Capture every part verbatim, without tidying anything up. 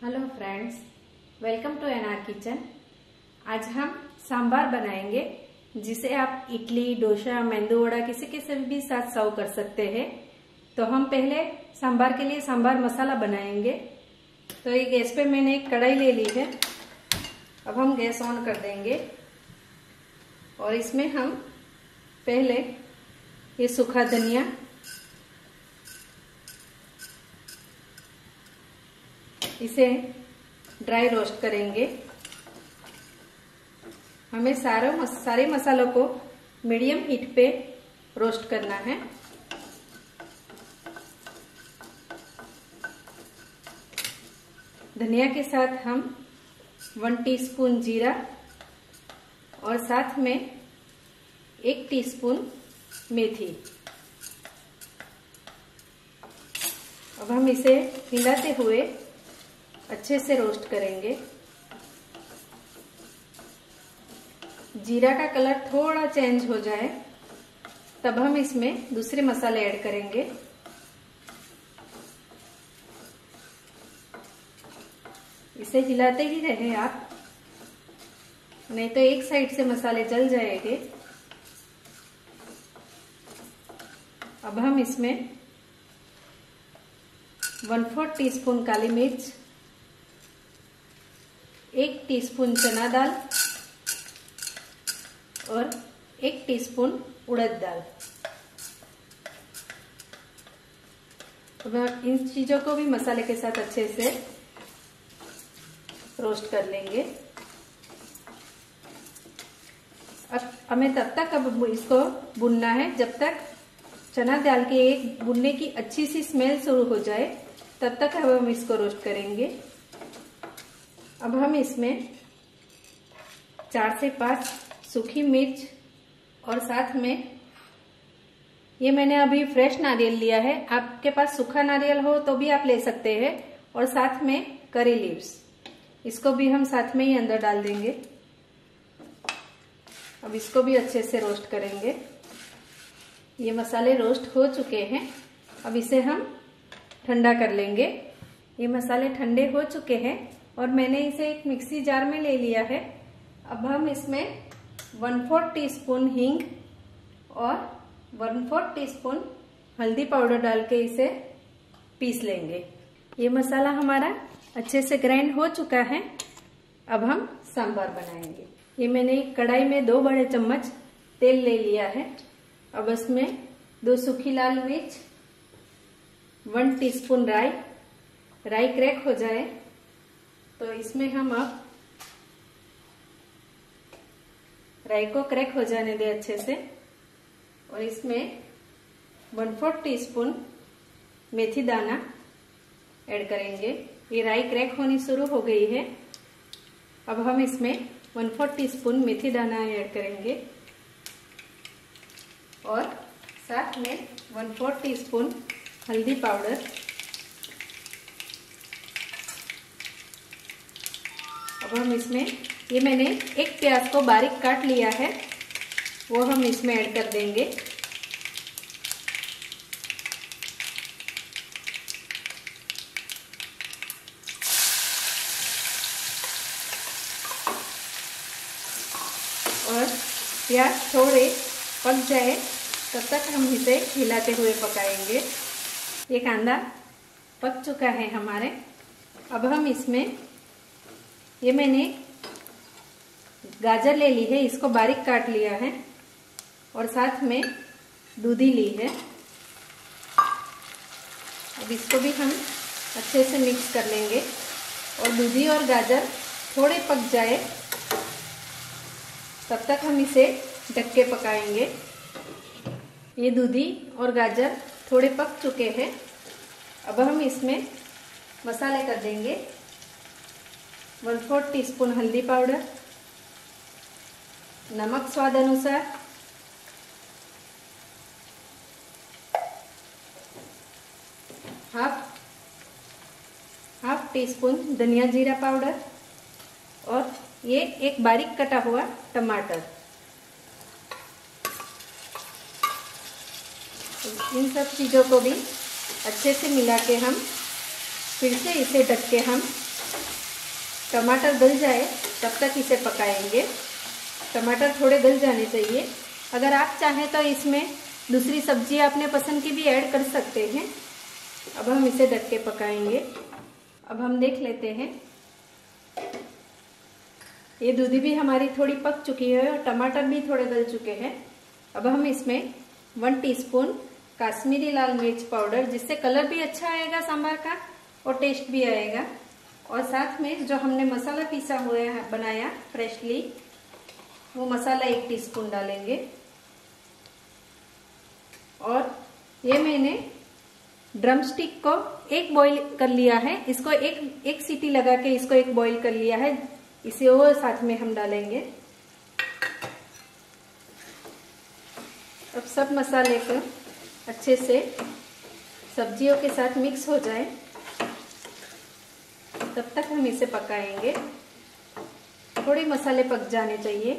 Hello friends, welcome to N R kitchen. आज हम सांबार बनाएंगे जिसे आप इडली, डोसा, मेंदू वड़ा किसी के से भी साथ सर्व कर सकते हैं। तो हम पहले सांबार के लिए सांबार मसाला बनाएंगे। तो ये गैस पे मैंने एक कढ़ाई ले ली है। अब हम गैस ऑन कर देंगे और इसमें हम पहले ये सूखा धनिया, इसे ड्राई रोस्ट करेंगे। हमें सारे सारे मसालों को मीडियम हीट पे रोस्ट करना है। धनिया के साथ हम वन टीस्पून जीरा और साथ में एक टीस्पून मेथी। अब हम इसे हिलाते हुए अच्छे से रोस्ट करेंगे। जीरा का कलर थोड़ा चेंज हो जाए तब हम इसमें दूसरे मसाले ऐड करेंगे। इसे हिलाते ही रहे आप, नहीं तो एक साइड से मसाले जल जाएंगे। अब हम इसमें वन फोर्थ टी स्पून काली मिर्च, एक टीस्पून चना दाल और एक टीस्पून उड़द दाल। अब इन चीजों को भी मसाले के साथ अच्छे से रोस्ट कर लेंगे। अब हमें तब तक अब इसको भुनना है जब तक चना दाल के एक भुनने की अच्छी सी स्मेल शुरू हो जाए, तब तक अब हम इसको रोस्ट करेंगे। अब हम इसमें चार से पांच सूखी मिर्च और साथ में ये मैंने अभी फ्रेश नारियल लिया है, आपके पास सूखा नारियल हो तो भी आप ले सकते हैं, और साथ में करी लीव्स, इसको भी हम साथ में ही अंदर डाल देंगे। अब इसको भी अच्छे से रोस्ट करेंगे। ये मसाले रोस्ट हो चुके हैं। अब इसे हम ठंडा कर लेंगे। ये मसाले ठंडे हो चुके हैं और मैंने इसे एक मिक्सी जार में ले लिया है। अब हम इसमें वन फोर्थ टी स्पून हींग और वन फोर्थ टी स्पून हल्दी पाउडर डाल के इसे पीस लेंगे। ये मसाला हमारा अच्छे से ग्राइंड हो चुका है। अब हम सांभर बनाएंगे। ये मैंने एक कढ़ाई में दो बड़े चम्मच तेल ले लिया है। अब इसमें दो सूखी लाल मिर्च, वन टीस्पून राई, राई क्रैक हो जाए तो इसमें हम अब राई को क्रैक हो जाने दे अच्छे से, और इसमें वन फोर्थ टी स्पून मेथी दाना ऐड करेंगे। ये राई क्रैक होनी शुरू हो गई है। अब हम इसमें वन फोर्थ टी स्पून मेथी दाना ऐड करेंगे और साथ में वन फोर्थ टी स्पून हल्दी पाउडर। अब हम इसमें ये मैंने एक प्याज को बारीक काट लिया है, वो हम इसमें ऐड कर देंगे। और प्याज थोड़े पक जाए तब तक हम इसे हिलाते हुए पकाएंगे। ये कांदा पक चुका है हमारे। अब हम इसमें ये मैंने गाजर ले ली है, इसको बारीक काट लिया है और साथ में दूधी ली है। अब इसको भी हम अच्छे से मिक्स कर लेंगे और दूधी और गाजर थोड़े पक जाए तब तक हम इसे ढक के पकाएंगे। ये दूधी और गाजर थोड़े पक चुके हैं। अब हम इसमें मसाले कर देंगे। वन फोर्थ टी स्पून हल्दी पाउडर, नमक स्वाद अनुसार, हाफ हाफ टी स्पून धनिया जीरा पाउडर और ये एक बारीक कटा हुआ टमाटर। इन सब चीज़ों को भी अच्छे से मिला के हम फिर से इसे ढक के हम टमाटर गल जाए तब तक इसे पकाएंगे। टमाटर थोड़े गल जाने चाहिए। अगर आप चाहें तो इसमें दूसरी सब्जी अपने पसंद की भी ऐड कर सकते हैं। अब हम इसे ढक के पकाएंगे। अब हम देख लेते हैं, ये दूधी भी हमारी थोड़ी पक चुकी है और टमाटर भी थोड़े गल चुके हैं। अब हम इसमें वन टीस्पून काश्मीरी लाल मिर्च पाउडर, जिससे कलर भी अच्छा आएगा सांभर का और टेस्ट भी आएगा, और साथ में जो हमने मसाला पीसा हुआ है बनाया फ्रेशली, वो मसाला एक टीस्पून डालेंगे। और ये मैंने ड्रम स्टिक को एक बॉईल कर लिया है, इसको एक एक सीटी लगा के इसको एक बॉईल कर लिया है, इसे वो साथ में हम डालेंगे। अब सब मसाले को अच्छे से सब्जियों के साथ मिक्स हो जाए तब तक हम इसे पकाएंगे। थोड़े मसाले पक जाने चाहिए।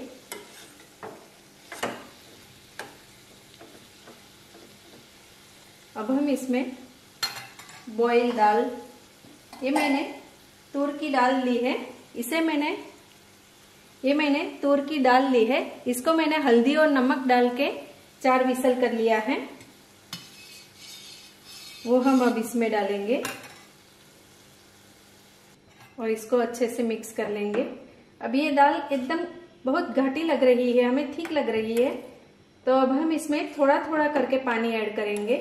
अब हम इसमें बॉयल दाल, ये मैंने तूर की दाल ली है, इसे मैंने ये मैंने तूर की दाल ली है, इसको मैंने हल्दी और नमक डाल के चार विसल कर लिया है, वो हम अब इसमें डालेंगे और इसको अच्छे से मिक्स कर लेंगे। अब ये दाल एकदम बहुत घाटी लग रही है, हमें ठीक लग रही है, तो अब हम इसमें थोड़ा थोड़ा करके पानी ऐड करेंगे।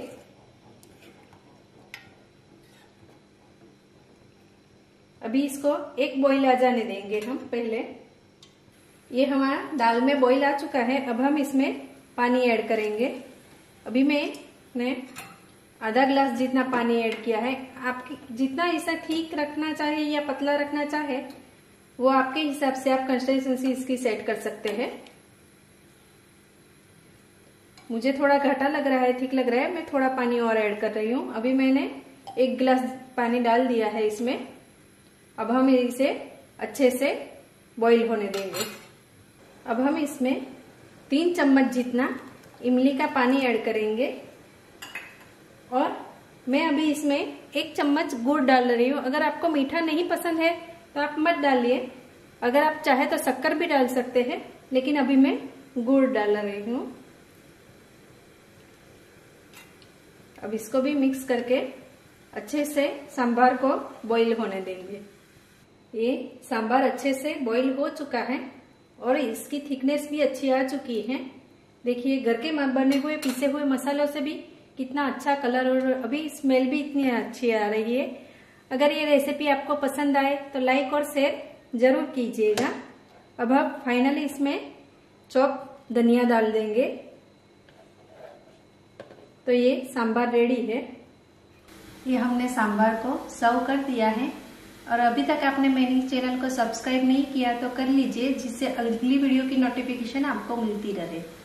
अभी इसको एक बॉईल आ जाने देंगे हम पहले। ये हमारा दाल में बॉईल आ चुका है। अब हम इसमें पानी ऐड करेंगे। अभी मैंने आधा ग्लास जितना पानी ऐड किया है। आपकी जितना इसे ठीक रखना चाहे या पतला रखना चाहे वो आपके हिसाब से आप कंसिस्टेंसी इसकी सेट कर सकते हैं। मुझे थोड़ा घाटा लग रहा है, ठीक लग रहा है, मैं थोड़ा पानी और ऐड कर रही हूँ। अभी मैंने एक गिलास पानी डाल दिया है इसमें। अब हम इसे अच्छे से बॉईल होने देंगे। अब हम इसमें तीन चम्मच जितना इमली का पानी ऐड करेंगे और मैं अभी इसमें एक चम्मच गुड़ डाल रही हूँ। अगर आपको मीठा नहीं पसंद है तो आप मत डालिए, अगर आप चाहे तो शक्कर भी डाल सकते हैं, लेकिन अभी मैं गुड़ डाल रही हूँ। अब इसको भी मिक्स करके अच्छे से सांभर को बॉईल होने देंगे। ये सांभर अच्छे से बॉईल हो चुका है और इसकी थिकनेस भी अच्छी आ चुकी है। देखिए घर के बने हुए पीसे हुए मसालों से भी कितना अच्छा कलर और अभी स्मेल भी इतनी अच्छी आ रही है। अगर ये रेसिपी आपको पसंद आए तो लाइक और शेयर जरूर कीजिएगा। अब आप फाइनली इसमें चॉप धनिया डाल देंगे तो ये सांभर रेडी है। ये हमने सांभर को सर्व कर दिया है और अभी तक आपने मेरे चैनल को सब्सक्राइब नहीं किया तो कर लीजिए, जिससे अगली वीडियो की नोटिफिकेशन आपको मिलती रहे।